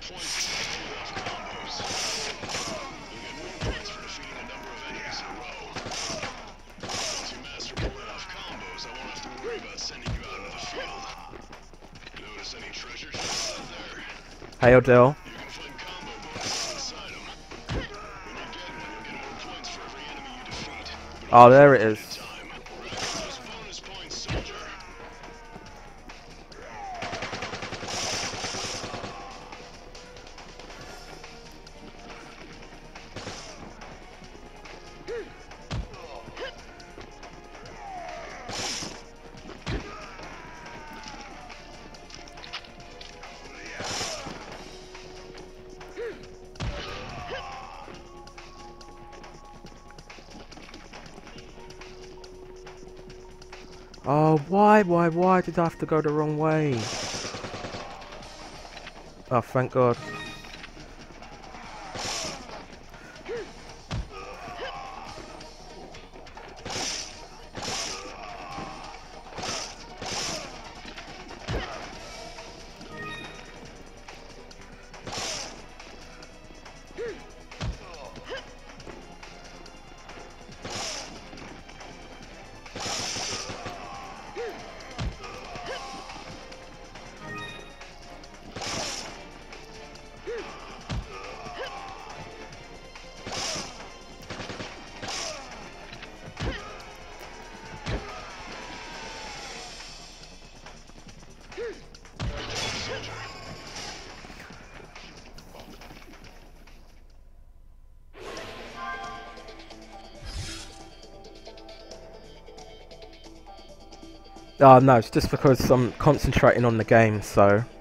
Hey Odell. Oh, there it is. Oh, why did I have to go the wrong way? Oh, thank God. Oh no, it's just because I'm concentrating on the game, so